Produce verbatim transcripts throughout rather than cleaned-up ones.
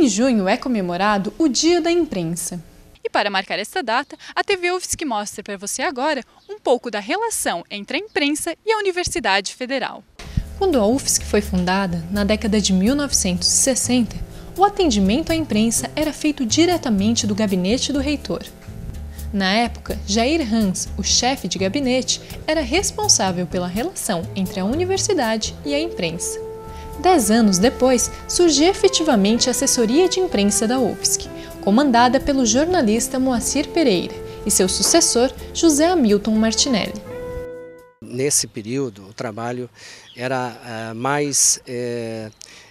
Em junho é comemorado o Dia da Imprensa. E para marcar esta data, a T V U F S C mostra para você agora um pouco da relação entre a imprensa e a Universidade Federal. Quando a U F S C foi fundada, na década de mil novecentos e sessenta, o atendimento à imprensa era feito diretamente do gabinete do reitor. Na época, Jair Hans, o chefe de gabinete, era responsável pela relação entre a universidade e a imprensa. Dez anos depois, surgiu efetivamente a assessoria de imprensa da U F S C, comandada pelo jornalista Moacir Pereira e seu sucessor, José Hamilton Martinelli. Nesse período, o trabalho era uh, mais eh,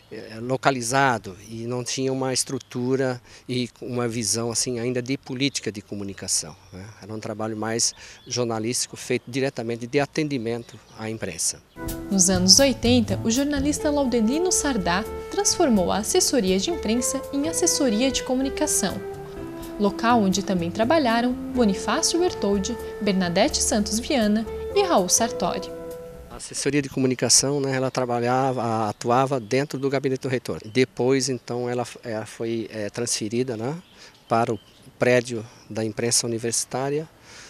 localizado e não tinha uma estrutura e uma visão assim ainda de política de comunicação, né? Era um trabalho mais jornalístico feito diretamente de atendimento à imprensa. Nos anos oitenta, o jornalista Laudelino Sardá transformou a assessoria de imprensa em assessoria de comunicação, local onde também trabalharam Bonifácio Bertoldi, Bernadette Santos Viana e Raul Sartori. A assessoria de comunicação, né, ela trabalhava, atuava dentro do gabinete do reitor. Depois, então, ela, ela foi é, transferida, né, para o prédio da imprensa universitária,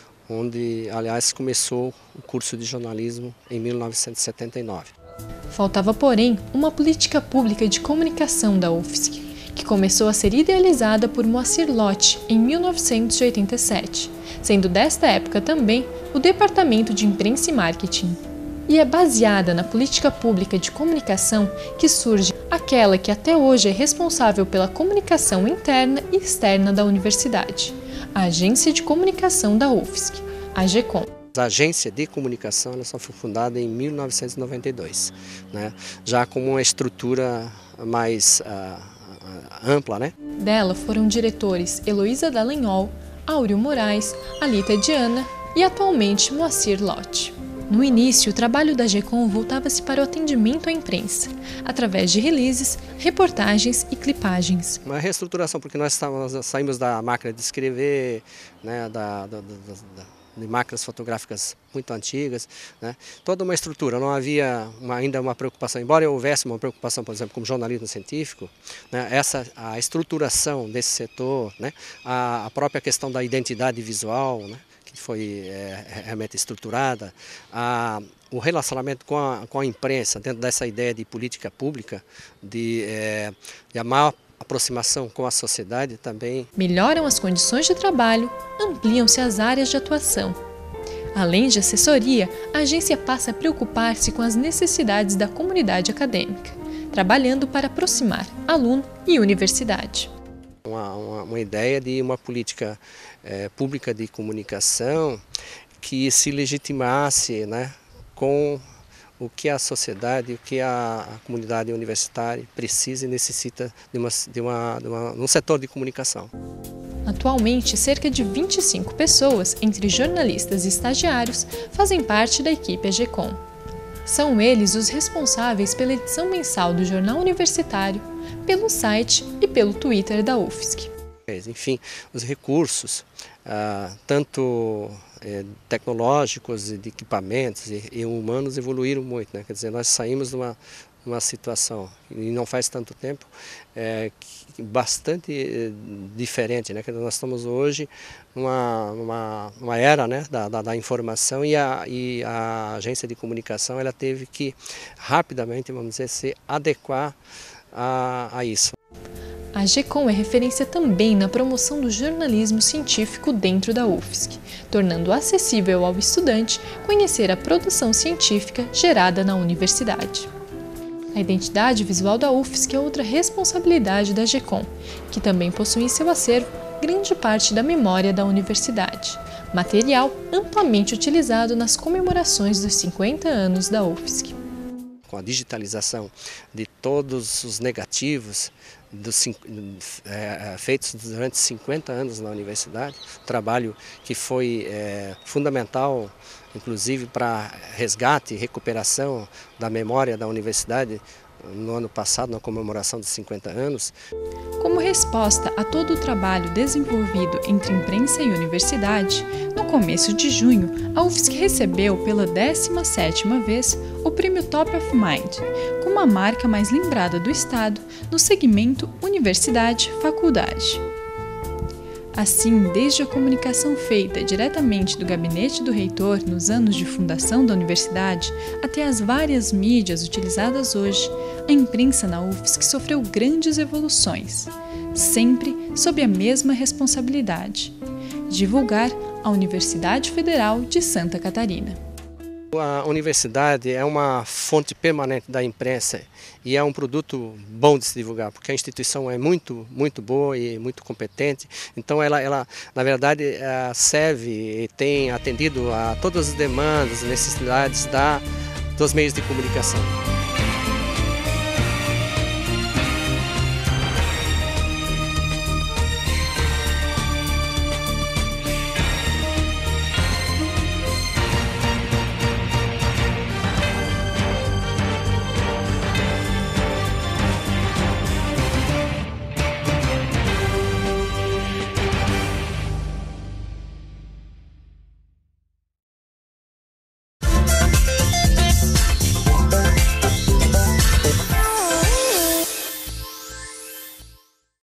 onde, aliás, começou o curso de jornalismo em mil novecentos e setenta e nove. Faltava, porém, uma política pública de comunicação da U F S C, que começou a ser idealizada por Moacir Lott em mil novecentos e oitenta e sete, sendo desta época também o Departamento de Imprensa e Marketing. E é baseada na política pública de comunicação que surge aquela que até hoje é responsável pela comunicação interna e externa da universidade, a Agência de Comunicação da U F S C, a AGECOM. A Agência de Comunicação ela só foi fundada em mil novecentos e noventa e dois, né? Já com uma estrutura mais uh, ampla, né? Dela foram diretores Heloísa Dallagnol, Áureo Moraes, Alita Diana e atualmente Moacir Lott. No início, o trabalho da AGECOM voltava-se para o atendimento à imprensa, através de releases, reportagens e clipagens. Uma reestruturação, porque nós saímos da máquina de escrever, né, da, da, da, da, de máquinas fotográficas muito antigas, né, toda uma estrutura, não havia uma, ainda uma preocupação, embora houvesse uma preocupação, por exemplo, como jornalismo científico, né, essa, a estruturação desse setor, né, a, a própria questão da identidade visual, né, que foi é, realmente estruturada, a, o relacionamento com a, com a imprensa, dentro dessa ideia de política pública, de, é, de a maior aproximação com a sociedade também. Melhoram as condições de trabalho, ampliam-se as áreas de atuação. Além de assessoria, a agência passa a preocupar-se com as necessidades da comunidade acadêmica, trabalhando para aproximar aluno e universidade. Uma, uma, uma ideia de uma política é, pública de comunicação que se legitimasse, né, com o que a sociedade, o que a, a comunidade universitária precisa e necessita de, uma, de, uma, de uma, um setor de comunicação. Atualmente, cerca de vinte e cinco pessoas, entre jornalistas e estagiários, fazem parte da equipe AGECOM. São eles os responsáveis pela edição mensal do Jornal Universitário, pelo site e pelo Twitter da U F S C. Enfim, os recursos, ah, tanto eh, tecnológicos, de equipamentos e, e humanos evoluíram muito, né? Quer dizer, nós saímos de uma, uma situação, e não faz tanto tempo, é, que, bastante eh, diferente, né? Quer dizer, nós estamos hoje numa, numa, numa era, né, da, da, da informação e a, e a agência de comunicação ela teve que rapidamente, vamos dizer, se adequar a, a isso. A AGECOM é referência também na promoção do jornalismo científico dentro da U F S C, tornando acessível ao estudante conhecer a produção científica gerada na universidade. A identidade visual da U F S C é outra responsabilidade da AGECOM, que também possui em seu acervo grande parte da memória da universidade, material amplamente utilizado nas comemorações dos cinquenta anos da U F S C. Com a digitalização de todos os negativos dos, é, feitos durante cinquenta anos na universidade, trabalho que foi é, fundamental, inclusive para resgate e recuperação da memória da universidade no ano passado, na comemoração dos cinquenta anos. Como resposta a todo o trabalho desenvolvido entre imprensa e universidade, no começo de junho, a U F S C recebeu pela décima sétima vez o Prêmio Top of Mind, com como a marca mais lembrada do Estado no segmento Universidade-Faculdade. Assim, desde a comunicação feita diretamente do gabinete do reitor nos anos de fundação da universidade, até as várias mídias utilizadas hoje, a imprensa na U F S C sofreu grandes evoluções, sempre sob a mesma responsabilidade: divulgar a Universidade Federal de Santa Catarina. A universidade é uma fonte permanente da imprensa e é um produto bom de se divulgar, porque a instituição é muito, muito boa e muito competente. Então ela, ela na verdade, serve e tem atendido a todas as demandas e necessidades da, dos meios de comunicação.